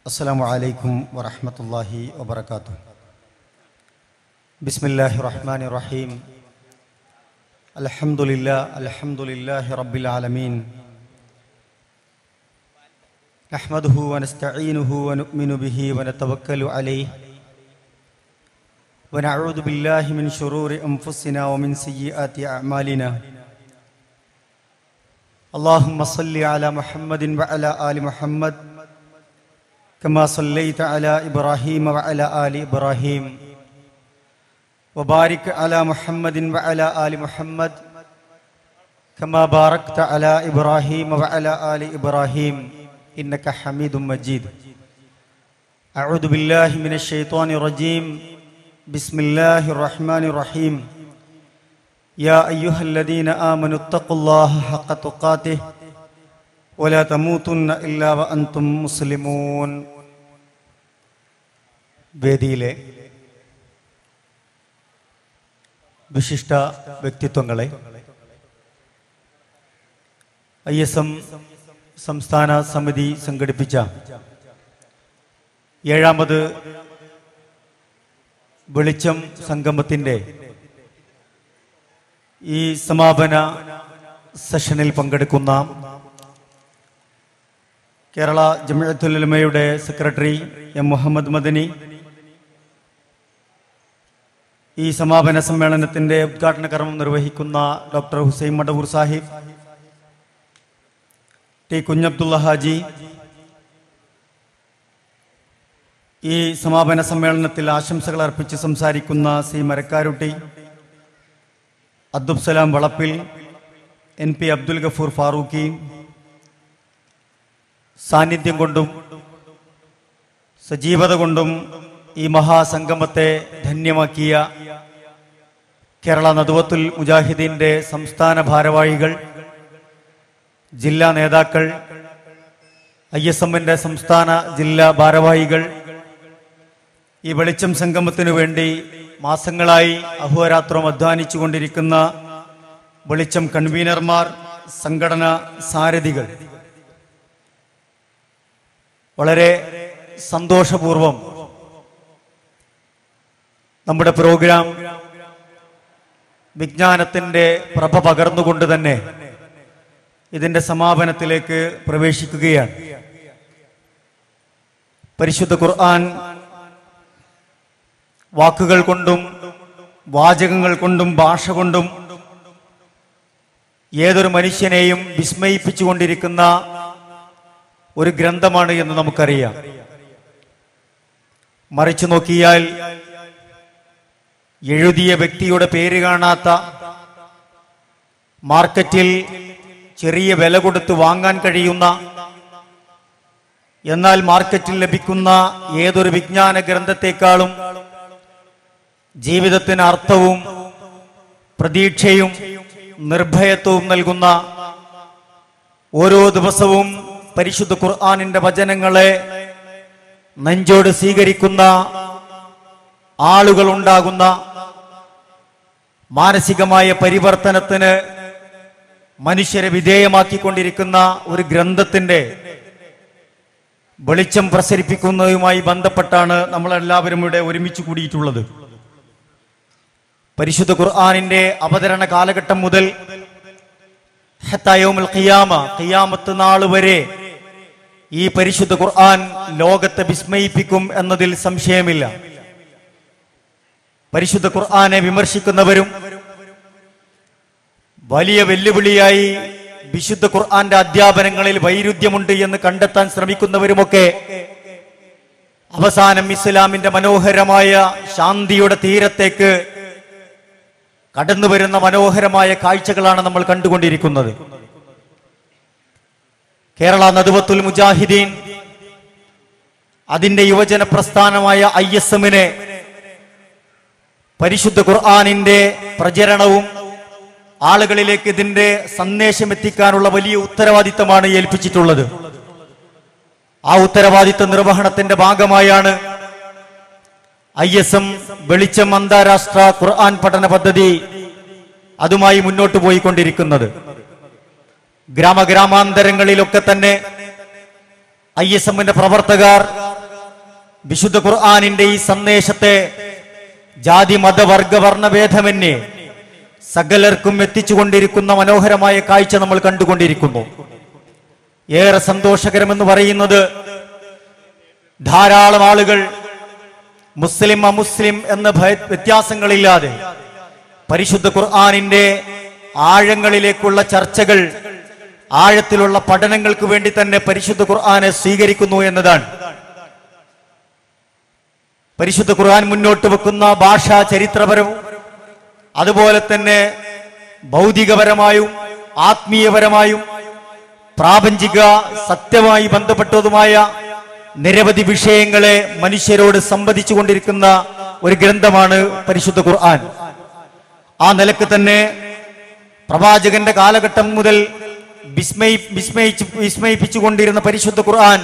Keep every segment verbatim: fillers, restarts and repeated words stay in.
السلام عليكم ورحمة الله وبركاته. بسم الله الرحمن الرحيم. الحمد لله الحمد لله رب العالمين. نحمده ونستعينه ونؤمن به ونتوكل عليه ونعوذ بالله من شرور أنفسنا ومن سيئات أعمالنا. اللهم صل على محمد وعلى آل محمد كما صليت على إبراهيم وعلى آل إبراهيم وبارك على محمد وعلى آل محمد كما باركت على إبراهيم وعلى آل إبراهيم إنك حميد مجيد. أعوذ بالله من الشيطان الرجيم. بسم الله الرحمن الرحيم. يا أيها الذين آمنوا اتقوا الله حق تقاته ولا تموتن إلا وأنتم مسلمون. വേദിയിലെ വിശിഷ്ട വ്യക്തിത്വങ്ങളെ, I S M സംസ്ഥാന സമിതി സംഘടിപ്പിച്ച ഏഴാമത് വെളിച്ചം സംഗമത്തിൻ്റെ ഈ സമാപന സെഷനിൽ പങ്കെടുക്കുന്ന കേരള ജമിഅത്തുൽ ഉലമയുടെ സെക്രട്ടറി എം മുഹമ്മദ് മദനി, ഈ സമാപന സമ്മേളനത്തിൻ്റെ ഉദ്ഘാടന കർമ്മം നിർവഹിക്കുന്ന ഡോക്ടർ ഹുസൈൻ മടവൂർ സാഹിബ്, ടി കുഞ്ഞബ്ദുള്ള ഹാജി, ഈ സമാപന സമ്മേളനത്തിൽ ആശംസകൾ അർപ്പിച്ച് സംസാരിക്കുന്ന C Marakkarutty, Abdul Salam Valappil, N P Abdul Gafoor Farooqi, സാന്നിധ്യം കൊണ്ടും സജീവത കൊണ്ടും ഈ മഹാസംഗമത്തെ ധന്യമാക്കിയ കേരള നദ്വത്തുൽ മുജാഹിദീൻ്റെ സംസ്ഥാന ഭാരവാഹികൾ, ജില്ലാ നേതാക്കൾ, ഐ എസ് എമ്മിൻ്റെ സംസ്ഥാന ജില്ലാ ഭാരവാഹികൾ, ഈ വെളിച്ചം സംഗമത്തിനു വേണ്ടി മാസങ്ങളായി അഹോരാത്രം അധ്വാനിച്ചു കൊണ്ടിരിക്കുന്ന വെളിച്ചം കൺവീനർമാർ, സംഘടന സാരഥികൾ, വളരെ സന്തോഷപൂർവം നമ്മുടെ പ്രോഗ്രാം വിജ്ഞാനത്തിൻ്റെ പ്രഭ പകർന്നുകൊണ്ട് തന്നെ ഇതിൻ്റെ സമാപനത്തിലേക്ക് പ്രവേശിക്കുകയാണ്. പരിശുദ്ധ ഖുർആൻ വാക്കുകൾ കൊണ്ടും വാചകങ്ങൾ കൊണ്ടും ഭാഷ കൊണ്ടും ഏതൊരു മനുഷ്യനെയും വിസ്മയിപ്പിച്ചുകൊണ്ടിരിക്കുന്ന ഒരു ഗ്രന്ഥമാണ് എന്ന് നമുക്കറിയാം. മറിച്ചു നോക്കിയാൽ എഴുതിയ വ്യക്തിയുടെ പേര് കാണാത്ത, മാർക്കറ്റിൽ ചെറിയ വില കൊടുത്ത് വാങ്ങാൻ കഴിയുന്ന, എന്നാൽ മാർക്കറ്റിൽ ലഭിക്കുന്ന ഏതൊരു വിജ്ഞാന ഗ്രന്ഥത്തെക്കാളും ജീവിതത്തിന് അർത്ഥവും പ്രതീക്ഷയും നിർഭയത്വവും നൽകുന്ന, ഓരോ ദിവസവും പരിശുദ്ധ ഖുർആനിന്റെ വചനങ്ങളെ നെഞ്ചോട് സ്വീകരിക്കുന്ന ആളുകൾ ഉണ്ടാകുന്ന, മാനസികമായ പരിവർത്തനത്തിന് മനുഷ്യരെ വിധേയമാക്കിക്കൊണ്ടിരിക്കുന്ന ഒരു ഗ്രന്ഥത്തിന്റെ വെളിച്ചം പ്രസരിപ്പിക്കുന്നതുമായി ബന്ധപ്പെട്ടാണ് നമ്മളെല്ലാവരും ഇവിടെ ഒരുമിച്ച് കൂടിയിട്ടുള്ളത്. പരിശുദ്ധ ഖുർആനിന്റെ അവതരണ കാലഘട്ടം മുതൽ ഹത്താ യൗമുൽ ഖിയാമ, ഖിയാമത്ത് നാൾ വരെ ഈ പരിശുദ്ധ ഖുർആൻ ലോകത്തെ വിസ്മയിപ്പിക്കും എന്നതിൽ സംശയമില്ല. പരിശുദ്ധ ഖുർആനെ വിമർശിക്കുന്നവരും വലിയ വെല്ലുവിളിയായി വിശുദ്ധ ഖുർആന്റെ അധ്യാപനങ്ങളിൽ വൈരുദ്ധ്യമുണ്ട് എന്ന് കണ്ടെത്താൻ ശ്രമിക്കുന്നവരുമൊക്കെ അവസാനം ഇസ്ലാമിന്റെ മനോഹരമായ ശാന്തിയുടെ തീരത്തേക്ക് കടന്നുവരുന്ന മനോഹരമായ കാഴ്ചകളാണ് നമ്മൾ കണ്ടുകൊണ്ടിരിക്കുന്നത്. കേരള നദ്വത്തുൽ മുജാഹിദീൻ അതിന്റെ യുവജന പ്രസ്ഥാനമായ ഐ എസ് എമ്മിനെ പരിശുദ്ധ ഖുർആനിന്റെ പ്രചരണവും ആളുകളിലേക്ക് ഇതിന്റെ സന്ദേശം എത്തിക്കാനുള്ള വലിയ ഉത്തരവാദിത്തമാണ് ഏൽപ്പിച്ചിട്ടുള്ളത്. ആ ഉത്തരവാദിത്ത നിർവഹണത്തിന്റെ ഭാഗമായാണ് ഐ എസ് എം വെളിച്ചം അന്താരാഷ്ട്ര ഖുർആൻ പഠന പദ്ധതി അതുമായി മുന്നോട്ട് പോയിക്കൊണ്ടിരിക്കുന്നത്. ഗ്രാമഗ്രാമാന്തരങ്ങളിലൊക്കെ തന്നെ ഐ എസ് എമ്മിന്റെ പ്രവർത്തകർ വിശുദ്ധ ഖുർആനിന്റെ ഈ സന്ദേശത്തെ ജാതി മതവർഗ വർണ്ണഭേദമന്യേ സകലർക്കും എത്തിച്ചുകൊണ്ടിരിക്കുന്ന മനോഹരമായ കാഴ്ച നമ്മൾ കണ്ടുകൊണ്ടിരിക്കുന്നു. ഏറെ സന്തോഷകരമെന്ന് പറയുന്നത് ധാരാളം ആളുകൾ മുസ്ലിം അമുസ്ലിം എന്ന വ്യത്യാസങ്ങളില്ലാതെ പരിശുദ്ധ ഖുർആനിന്റെ ആഴങ്ങളിലേക്കുള്ള ചർച്ചകൾ, ആഴത്തിലുള്ള പഠനങ്ങൾക്ക് വേണ്ടി തന്നെ പരിശുദ്ധ ഖുർആനെ സ്വീകരിക്കുന്നു എന്നതാണ്. പരിശുദ്ധ ഖുർആൻ മുന്നോട്ട് വെക്കുന്ന ഭാഷാ ചരിത്രപരവും അതുപോലെ തന്നെ ഭൗതികപരമായും ആത്മീയപരമായും പ്രാപഞ്ചിക സത്യമായി ബന്ധപ്പെട്ടതുമായ നിരവധി വിഷയങ്ങളെ മനുഷ്യരോട് സംവദിച്ചു കൊണ്ടിരിക്കുന്ന ഒരു ഗ്രന്ഥമാണ് പരിശുദ്ധ ഖുർആൻ. ആ നിലക്ക് തന്നെ പ്രവാചകന്റെ കാലഘട്ടം മുതൽ വിസ്മയി വിസ്മയിച്ച് വിസ്മയിപ്പിച്ചുകൊണ്ടിരുന്ന പരിശുദ്ധ ഖുർആൻ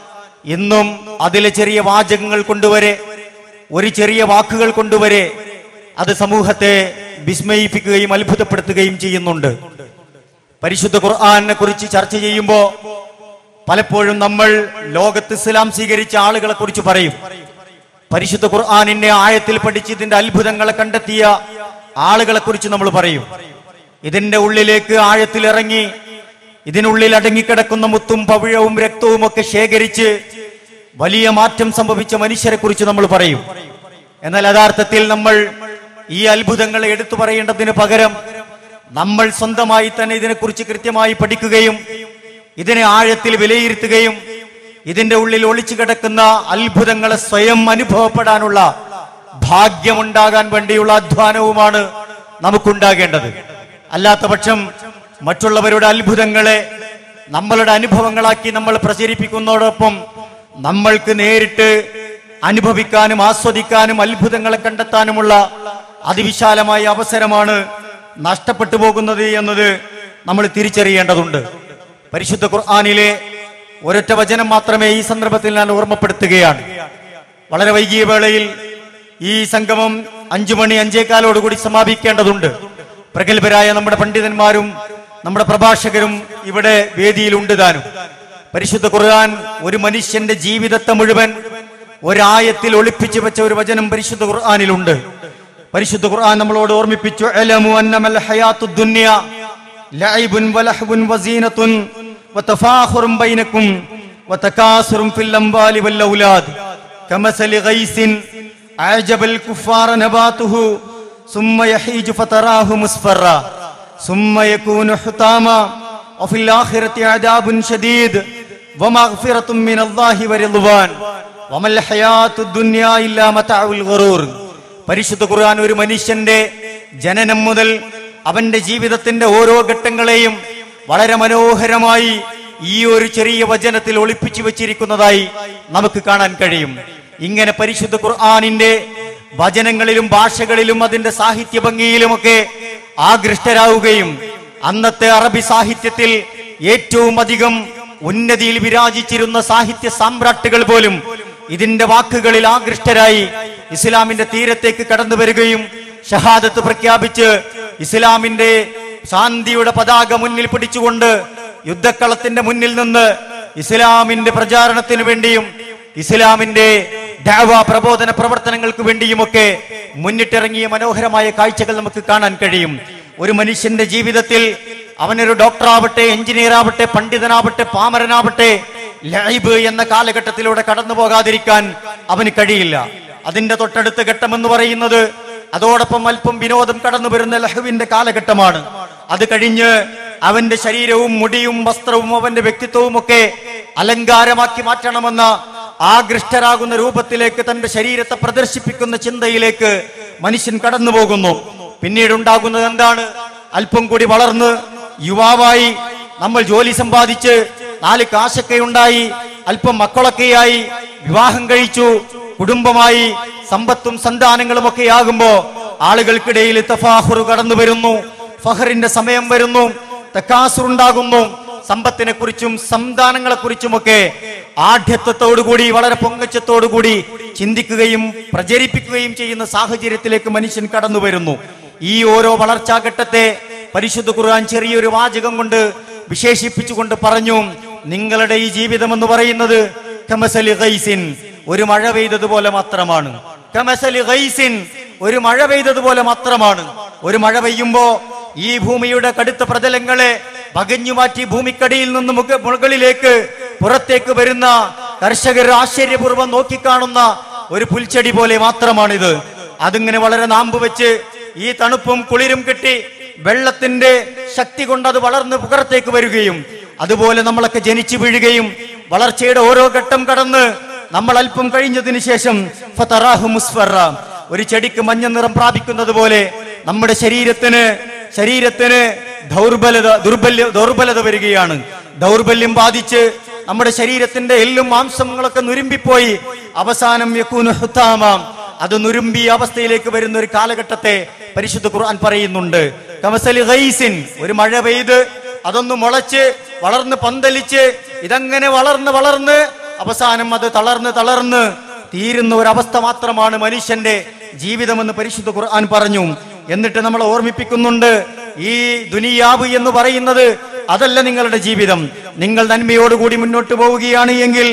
ഇന്നും അതിലെ ചെറിയ വാചകങ്ങൾ കൊണ്ടുവരെ, ഒരു ചെറിയ വാക്കുകൾ കൊണ്ടുവരെ അത് സമൂഹത്തെ വിസ്മയിപ്പിക്കുകയും അത്ഭുതപ്പെടുത്തുകയും ചെയ്യുന്നുണ്ട്. പരിശുദ്ധ ഖുർആനെ കുറിച്ച് ചർച്ച ചെയ്യുമ്പോൾ പലപ്പോഴും നമ്മൾ ലോകത്ത് ഇസ്ലാം സ്വീകരിച്ച ആളുകളെ കുറിച്ച് പറയും. പരിശുദ്ധ ഖുർആനിന്റെ ആയത്തിൽ പഠിച്ച് ഇതിന്റെ അത്ഭുതങ്ങളെ കണ്ടെത്തിയ ആളുകളെ കുറിച്ച് നമ്മൾ പറയും. ഇതിന്റെ ഉള്ളിലേക്ക് ആഴത്തിൽ ഇറങ്ങി ഇതിനുള്ളിൽ അടങ്ങിക്കിടക്കുന്ന മുത്തും പവിഴവും രക്തവും ഒക്കെ ശേഖരിച്ച് വലിയ മാറ്റം സംഭവിച്ച മനുഷ്യരെ കുറിച്ച് നമ്മൾ പറയും. എന്നാൽ യഥാർത്ഥത്തിൽ നമ്മൾ ഈ അത്ഭുതങ്ങളെ എടുത്തു പറയേണ്ടതിന് പകരം നമ്മൾ സ്വന്തമായി തന്നെ ഇതിനെക്കുറിച്ച് കൃത്യമായി പഠിക്കുകയും ഇതിനെ ആഴത്തിൽ വിലയിരുത്തുകയും ഇതിന്റെ ഉള്ളിൽ ഒളിച്ചു കിടക്കുന്ന അത്ഭുതങ്ങളെ സ്വയം അനുഭവപ്പെടാനുള്ള ഭാഗ്യമുണ്ടാകാൻ വേണ്ടിയുള്ള അധ്വാനവുമാണ് നമുക്കുണ്ടാകേണ്ടത്. അല്ലാത്ത പക്ഷം മറ്റുള്ളവരുടെ അത്ഭുതങ്ങളെ നമ്മളുടെ അനുഭവങ്ങളാക്കി നമ്മൾ പ്രചരിപ്പിക്കുന്നതോടൊപ്പം നമ്മൾക്ക് നേരിട്ട് അനുഭവിക്കാനും ആസ്വദിക്കാനും അത്ഭുതങ്ങളെ കണ്ടെത്താനുമുള്ള അതിവിശാലമായ അവസരമാണ് നഷ്ടപ്പെട്ടു പോകുന്നത് എന്നത് നമ്മൾ തിരിച്ചറിയേണ്ടതുണ്ട്. പരിശുദ്ധ ഖുർആനിലെ ഒരൊറ്റ വചനം മാത്രമേ ഈ സന്ദർഭത്തിൽ ഞാൻ ഓർമ്മപ്പെടുത്തുകയാണ്. വളരെ വൈകിയ വേളയിൽ ഈ സംഗമം അഞ്ചു മണി അഞ്ചേകാലോടുകൂടി സമാപിക്കേണ്ടതുണ്ട്. പ്രഗത്ഭരായ നമ്മുടെ പണ്ഡിതന്മാരും നമ്മുടെ പ്രഭാഷകരും ഇവിടെ വേദിയിലുണ്ട് താനും. പരിശുദ്ധ ഖുർആൻ ഒരു മനുഷ്യന്റെ ജീവിതത്തെ മുഴുവൻ ഒരായത്തിൽ ഒളിപ്പിച്ചു വെച്ച ഒരു വചനം പരിശുദ്ധ ഖുർആനിലുണ്ട്. പരിശുദ്ധ ഖുർആൻ നമ്മളോട് ഓർമ്മിപ്പിച്ചു, അലമു അന്നമൽ ഹയാത്തുദ് ദുനിയ ലഅബുൻ വലഹ്വുൻ വസീനത്തുൻ വതഫാഖുറുൻ ബൈനകും വതകാസുറുൻ ഫിൽ അംവാലി വൽ ഔലാദ് കമസലി ഗൈസിൻ അഅജബൽ കുഫാറ നബാതുഹു സുമ്മ യഹീജു ഫതറാഹു മുസ്ഫറ സുമ്മ യകൂനു ഹുതാമ വഫിൽ ആഖിറതി അദാബുൻ ശദീദ് വമഗ്ഫിറത്തുൻ മിനല്ലാഹി വറിദ്വാൻ വമൽ ഹയാത്തുദ് ദുനിയ ഇല്ലാ മതഉൽ ഗറൂർ. പരിശുദ്ധ ഖുർആൻ ഒരു മനുഷ്യന്റെ ജനനം മുതൽ അവന്റെ ജീവിതത്തിന്റെ ഓരോ ഘട്ടങ്ങളെയും വളരെ മനോഹരമായി ഈ ഒരു ചെറിയ വചനത്തിൽ ഒളിപ്പിച്ചു വെച്ചിരിക്കുന്നതായി നമുക്ക് കാണാൻ കഴിയും. ഇങ്ങനെ പരിശുദ്ധ ഖുർആനിന്റെ വചനങ്ങളിലും ഭാഷകളിലും അതിന്റെ സാഹിത്യ ഭംഗിയിലുമൊക്കെ ആകൃഷ്ടരാവുകയും അന്നത്തെ അറബി സാഹിത്യത്തിൽ ഏറ്റവും അധികം ഉന്നതിയിൽ വിരാജിച്ചിരുന്ന സാഹിത്യ സാമ്രാട്ടുകൾ പോലും ഇതിന്റെ വാക്കുകളിൽ ആകൃഷ്ടരായി ഇസ്ലാമിന്റെ തീരത്തേക്ക് കടന്നു വരികയും ഷഹാദത്ത് പ്രഖ്യാപിച്ച് ഇസ്ലാമിന്റെ ശാന്തിയുടെ പതാക മുന്നിൽ പിടിച്ചുകൊണ്ട് യുദ്ധക്കളത്തിന്റെ മുന്നിൽ നിന്ന് ഇസ്ലാമിന്റെ പ്രചാരണത്തിന് വേണ്ടിയും ഇസ്ലാമിന്റെ ദഅവ പ്രബോധന പ്രവർത്തനങ്ങൾക്ക് വേണ്ടിയുമൊക്കെ മുന്നിട്ടിറങ്ങിയ മനോഹരമായ കാഴ്ചകൾ നമുക്ക് കാണാൻ കഴിയും. ഒരു മനുഷ്യന്റെ ജീവിതത്തിൽ അവനൊരു ഡോക്ടറാവട്ടെ, എഞ്ചിനീയർ ആവട്ടെ, പണ്ഡിതനാവട്ടെ, പാമരനാവട്ടെ, ലൈബ് എന്ന കാലഘട്ടത്തിലൂടെ കടന്നു പോകാതിരിക്കാൻ അവന് കഴിയില്ല. അതിന്റെ തൊട്ടടുത്ത ഘട്ടം എന്ന് പറയുന്നത് അതോടൊപ്പം അല്പം വിനോദം കടന്നു വരുന്ന ലഹുവിന്റെ കാലഘട്ടമാണ്. അത് കഴിഞ്ഞ് അവന്റെ ശരീരവും മുടിയും വസ്ത്രവും അവന്റെ വ്യക്തിത്വവും ഒക്കെ അലങ്കാരമാക്കി മാറ്റണമെന്ന ആകൃഷ്ടരാകുന്ന രൂപത്തിലേക്ക് തന്റെ ശരീരത്തെ പ്രദർശിപ്പിക്കുന്ന ചിന്തയിലേക്ക് മനുഷ്യൻ കടന്നു പോകുന്നു. പിന്നീട് ഉണ്ടാകുന്നത് എന്താണ്? അല്പം കൂടി വളർന്ന് യുവാവായി നമ്മൾ ജോലി സമ്പാദിച്ച് നാല് കാശൊക്കെ ഉണ്ടായി, അല്പം മക്കളൊക്കെയായി, വിവാഹം കഴിച്ചു, കുടുംബമായി, സമ്പത്തും സന്താനങ്ങളും ഒക്കെ ആകുമ്പോ ആളുകൾക്കിടയിൽ തഫാഖുർ കടന്നു വരുന്നു, ഫഹറിന്റെ സമയം വരുന്നു, തകാസുറുണ്ടാകുന്നു. സമ്പത്തിനെ കുറിച്ചും സന്താനങ്ങളെ കുറിച്ചുമൊക്കെ ആഢ്യത്വത്തോടുകൂടി വളരെ പൊങ്ങച്ചത്തോടുകൂടി ചിന്തിക്കുകയും പ്രചരിപ്പിക്കുകയും ചെയ്യുന്ന സാഹചര്യത്തിലേക്ക് മനുഷ്യൻ കടന്നു വരുന്നു. ഈ ഓരോ വളർച്ചാഘട്ടത്തെ പരിശുദ്ധ ഖുർആൻ ചെറിയൊരു വാചകം കൊണ്ട് വിശേഷിപ്പിച്ചുകൊണ്ട് പറഞ്ഞു, നിങ്ങളുടെ ഈ ജീവിതം എന്ന് പറയുന്നത് കമസലി ഗൈസിൻ, ഒരു മഴ പെയ്തതുപോലെ മാത്രമാണ്. കമസലി ഗൈസിൻ, ഒരു മഴ പെയ്തതുപോലെ മാത്രമാണ്. ഒരു മഴ പെയ്യുമ്പോ ഈ ഭൂമിയുടെ കടുത്ത പ്രതലങ്ങളെ പകഞ്ഞു മാറ്റി ഭൂമിക്കടിയിൽ നിന്ന് മുകളിലേക്ക് പുറത്തേക്ക് വരുന്ന കർഷകർ ആശ്ചര്യപൂർവ്വം നോക്കിക്കാണുന്ന ഒരു പുൽച്ചെടി പോലെ മാത്രമാണിത്. അതിങ്ങനെ വളരെ നാമ്പ് വെച്ച് ഈ തണുപ്പും കുളിരും കിട്ടി വെള്ളത്തിന്റെ ശക്തി കൊണ്ട് അത് വളർന്ന് പുറത്തേക്ക് വരികയും അതുപോലെ നമ്മളൊക്കെ ജനിച്ചു വീഴുകയും വളർച്ചയുടെ ഓരോ ഘട്ടം കടന്ന് നമ്മൾ അല്പം കഴിഞ്ഞതിന് ശേഷം ഫതറാഹു മുസ്ഫറ, ഒരു ചെടിക്ക് മഞ്ഞ നിറം പ്രാപിക്കുന്നത് പോലെ നമ്മുടെ ശരീരത്തിന് ശരീരത്തിന് ദൗർബലത ദുർബല്യ ദൗർബലത വരികയാണ്. ദൗർബല്യം ബാധിച്ച് നമ്മുടെ ശരീരത്തിന്റെ എല്ലും മാംസങ്ങളൊക്കെ നുരുമ്പിപ്പോയി അവസാനം യകൂനു ഹുതാമ, അത് നുരുമ്പിയ അവസ്ഥയിലേക്ക് വരുന്ന ഒരു കാലഘട്ടത്തെ പരിശുദ്ധ ഖുർആൻ പറയുന്നുണ്ട്. കമസലി ഗൈസിൻ, ഒരു മഴ പെയ്ത് അതൊന്ന് മുളച്ച് വളർന്ന് പന്തലിച്ച് ഇതങ്ങനെ വളർന്ന് വളർന്ന് അവസാനം അത് തളർന്ന് തളർന്ന് തീരുന്ന ഒരവസ്ഥ മാത്രമാണ് മനുഷ്യന്റെ ജീവിതമെന്ന് പരിശുദ്ധ ഖുർആൻ പറഞ്ഞു. എന്നിട്ട് നമ്മൾ ഓർമ്മിപ്പിക്കുന്നുണ്ട്, ഈ ദുനിയാവ് എന്ന് പറയുന്നത് അതല്ല നിങ്ങളുടെ ജീവിതം. നിങ്ങൾ നന്മയോടുകൂടി മുന്നോട്ട് പോവുകയാണ് എങ്കിൽ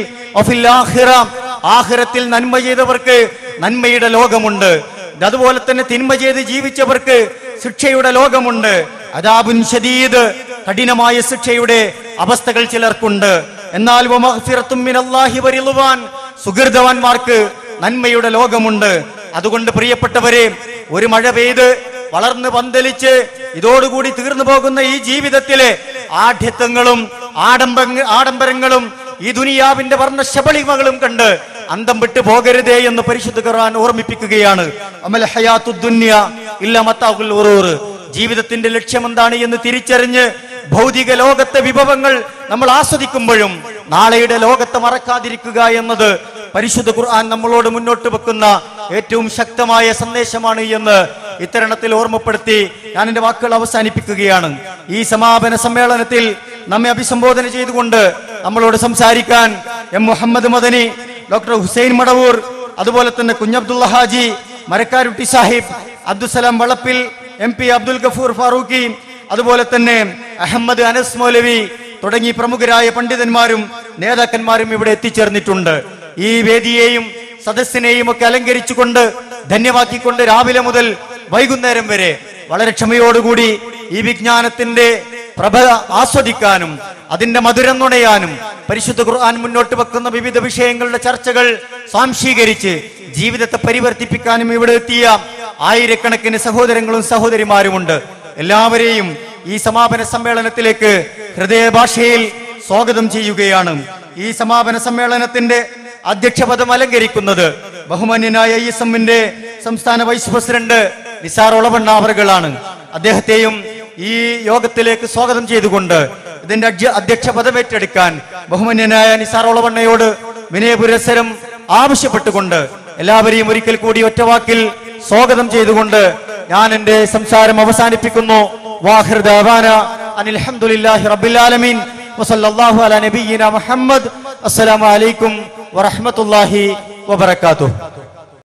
ആഖിറത്തിൽ നന്മ ചെയ്തവർക്ക് നന്മയുടെ ലോകമുണ്ട്. അതുപോലെ തന്നെ തിന്മ ചെയ്ത് ജീവിച്ചവർക്ക് ശിക്ഷയുടെ ലോകമുണ്ട്. അദാബുൻ ശദീദ്, കഠിനമായ ശിക്ഷയുടെ അവസ്ഥകൾ ചിലർക്കുണ്ട്. എന്നാൽ വമഗ്ഫിറത്തും മിനല്ലാഹി വറിളുവാൻ, സുഹൃതവാന്മാർക്ക് നന്മയുടെ ലോകമുണ്ട്. അതുകൊണ്ട് പ്രിയപ്പെട്ടവരെ, ഒരു മഴ പെയ്ത് വളർന്ന് പന്തലിച്ച് ഇതോടുകൂടി തീർന്നു പോകുന്ന ഈ ജീവിതത്തിലെ ആഢ്യത്വങ്ങളും ആഡംബ ആഡംബരങ്ങളും ഈ ദുനിയാവിന്റെ വർണ്ണശബളിമകളും കണ്ട് അന്തം വിട്ടു പോകരുതേ എന്ന് പരിശുദ്ധ ഖുർആൻ ഓർമ്മിപ്പിക്കുകയാണ്. അമൽ ഹയാത്തുദ് ദുനിയ ഇല്ലാ മതാഉൽ ഗുറൂർ, ജീവിതത്തിന്റെ ലക്ഷ്യം എന്താണ് എന്ന് തിരിച്ചറിഞ്ഞ് ഭൗതിക ലോകത്തെ വിഭവങ്ങൾ നമ്മൾ ആസ്വദിക്കുമ്പോഴും നാളെയുടെ ലോകത്തെ മറക്കാതിരിക്കുക എന്നത് പരിശുദ്ധ ഖുർആൻ നമ്മളോട് മുന്നോട്ട് വെക്കുന്ന ഏറ്റവും ശക്തമായ സന്ദേശമാണ് എന്ന് ഇത്തരണത്തിൽ ഓർമ്മപ്പെടുത്തി ഞാൻ എന്റെ വാക്കുകൾ അവസാനിപ്പിക്കുകയാണ്. ഈ സമാപന സമ്മേളനത്തിൽ നമ്മെ അഭിസംബോധന ചെയ്തുകൊണ്ട് നമ്മളോട് സംസാരിക്കാൻ എം മുഹമ്മദ് മദനി, ഡോക്ടർ ഹുസൈൻ മടവൂർ, അതുപോലെ തന്നെ കുഞ്ഞബ്ദുള്ള ഹാജി, മരക്കാരുട്ടി സാഹിബ്, അബ്ദുസലാം വളപ്പിൽ, എം പി അബ്ദുൽ ഗഫൂർ ഫാറൂഖി, അതുപോലെ തന്നെ അഹമ്മദ് അനസ് മൗലവി തുടങ്ങി പ്രമുഖരായ പണ്ഡിതന്മാരും നേതാക്കന്മാരും ഇവിടെ എത്തിച്ചേർന്നിട്ടുണ്ട്. ഈ വേദിയെയും സദസ്സിനെയും ഒക്കെ അലങ്കരിച്ചുകൊണ്ട് ധന്യമാക്കിക്കൊണ്ട് രാവിലെ മുതൽ വൈകുന്നേരം വരെ വളരെ ക്ഷമയോടുകൂടി ഈ വിജ്ഞാനത്തിന്റെ പ്രഭ ആസ്വദിക്കാനും അതിന്റെ മധുരം നുണയാനും പരിശുദ്ധ ഖുർആൻ മുന്നോട്ട് വെക്കുന്ന വിവിധ വിഷയങ്ങളുടെ ചർച്ചകൾ സ്വാംശീകരിച്ച് ജീവിതത്തെ പരിവർത്തിപ്പിക്കാനും ഇവിടെ എത്തിയ ആയിരക്കണക്കിന് സഹോദരങ്ങളും സഹോദരിമാരുമുണ്ട്. എല്ലാവരെയും ഈ സമാപന സമ്മേളനത്തിലേക്ക് ഹൃദയഭാഷയിൽ സ്വാഗതം ചെയ്യുകയാണ്. ഈ സമാപന സമ്മേളനത്തിന്റെ അധ്യക്ഷപദം അലങ്കരിക്കുന്നത് ബഹുമാന്യനായ ഐ എസ് എമ്മിന്റെ സംസ്ഥാന വൈസ് പ്രസിഡന്റ് നിസാർ ഒളവണ്ണ അവറുകളാണ്. അദ്ദേഹത്തെയും ഈ യോഗത്തിലേക്ക് സ്വാഗതം ചെയ്തുകൊണ്ട് ഇതിന്റെ അധ്യക്ഷ പദം ഏറ്റെടുക്കാൻ ബഹുമാന്യനായ നിസാർ ഒളവണ്ണയോട് വിനയപുരസ്സരം ആവശ്യപ്പെട്ടുകൊണ്ട് എല്ലാവരെയും ഒരിക്കൽ കൂടി ഒറ്റവാക്കിൽ സ്വാഗതം ചെയ്തുകൊണ്ട് ഞാൻ എന്റെ സംസാരം അവസാനിപ്പിക്കുന്നു. വാഖിർ ദഅവാന അനിൽ ഹംദുലില്ലാഹി റബ്ബിൽ ആലമീൻ വസല്ലല്ലാഹു അലാ നബിയ്യിനാ മുഹമ്മദ്. അസ്സലാമു അലൈക്കും വറഹ്മത്തുള്ളാഹി വബറകാതുഹു.